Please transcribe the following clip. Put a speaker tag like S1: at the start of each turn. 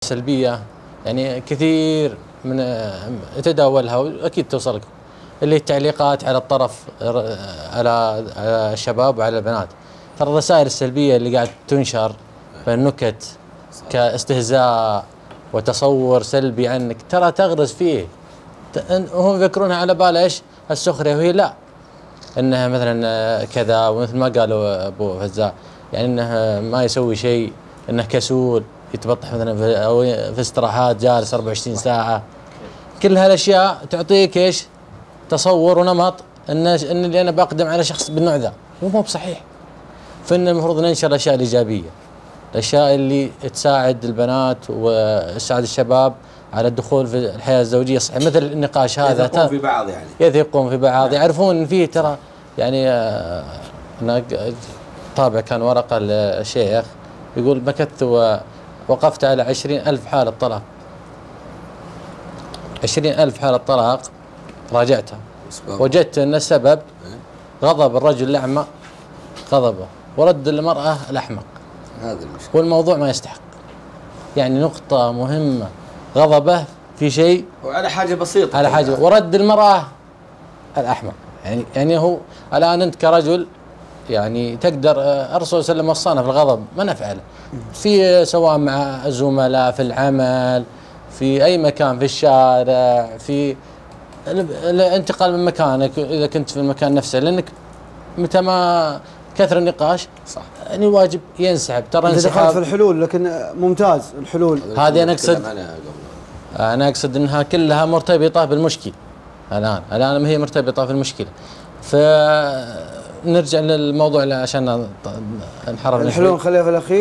S1: سلبية يعني كثير من تداولها وأكيد توصلك، اللي التعليقات على الطرف على الشباب وعلى البنات. ترى الرسائل السلبية اللي قاعد تنشر بالنكت كاستهزاء وتصور سلبي عنك ترى تغرس فيه. هم يفكرونها على بال ايش؟ السخرية، وهي لا، انها مثلا كذا، ومثل ما قالوا ابو فزاع يعني انه ما يسوي شيء، انه كسول يتبطح مثلا في استراحات جالس 24 ساعة. كل هالاشياء تعطيك ايش؟ تصور ونمط ان اللي انا بقدم على شخص بالنوع ذا، ومو بصحيح. فإن المفروض ننشر الاشياء الايجابية، الاشياء اللي تساعد البنات وتساعد الشباب على الدخول في الحياة الزوجية صحيح، مثل النقاش هذا
S2: يثقون في بعض، يعني
S1: يثقون في بعض، يعرفون ان فيه ترى يعني أنا طابع كان ورقة للشيخ يقول مكثت ووقفت على 20,000 حالة طلاق، 20,000 حالة طلاق راجعتها، وجدت أن السبب غضب الرجل الأعمى غضبه، ورد المرأة الأحمق.
S2: هذا المشكلة،
S1: والموضوع ما يستحق، يعني نقطة مهمة، غضبه في شيء
S2: وعلى حاجة بسيطة،
S1: على حاجة، ورد المرأة الأحمق. يعني هو الآن أنت كرجل يعني تقدر، الرسول صلى الله عليه وسلم وصانا في الغضب ما نفعله، في سواء مع الزملاء في العمل، في أي مكان، في الشارع، في الانتقال من مكانك إذا كنت في المكان نفسه، لأنك متى ما كثر النقاش
S2: صح
S1: يعني واجب ينسحب. ترى
S3: انسحاب في الحلول، لكن ممتاز الحلول
S1: هذه أنا أقصد أنها كلها مرتبطة بالمشكلة. الآن هي مرتبطة في المشكلة. فنرجع للموضوع عشان نحرر
S3: الحلول، نخليها في الأخير.